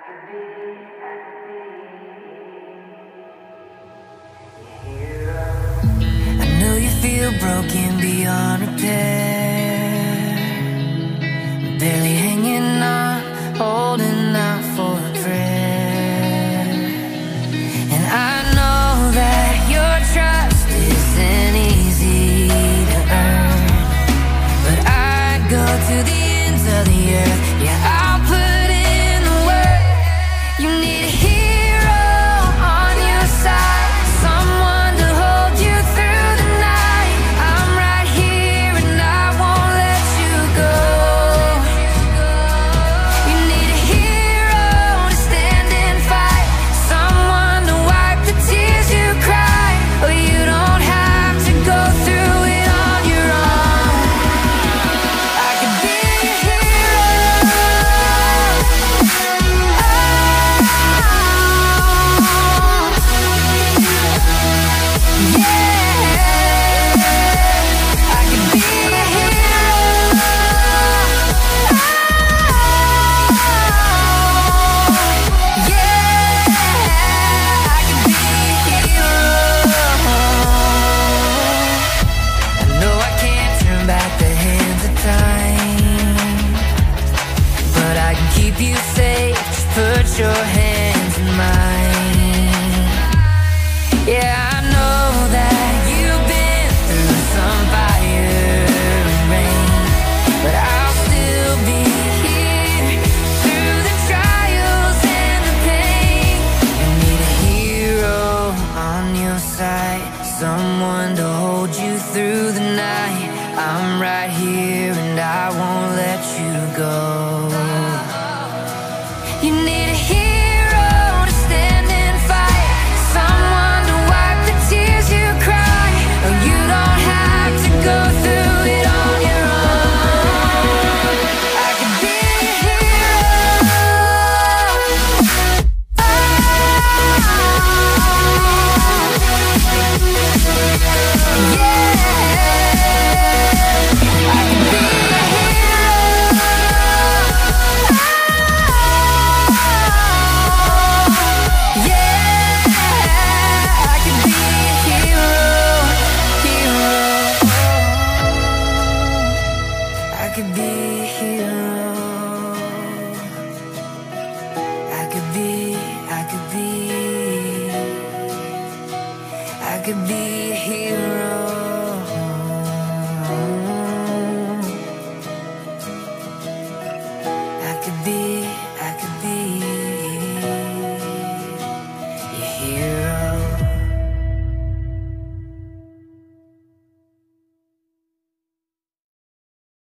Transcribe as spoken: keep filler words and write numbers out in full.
I know you feel broken beyond repair, barely hanging on, holding out for a prayer. And I know that your trust isn't easy to earn, but I'd go to the ends of the earth. Yeah, I'll put in the work. You need a hero on your side, someone to hold you through the night. I'm right here and I won't let you go. You need a hero to stand and fight, someone to wipe the tears you cry. Oh, you don't have to go through it on your own. I could be your hero. Keep you safe, just put your hands in mine. Yeah, I know that you've been through some fire and rain, but I'll still be here through the trials and the pain. You need a hero on your side, someone to hold you through the night. I'm right here and I won't let you go. You need a hero to stand and fight, someone to wipe the tears you cry. Oh, you don't have to go through it on your own. I could be a hero. Oh, yeah. I could be a hero. I could be a hero. I could be, I could be, I could be a hero.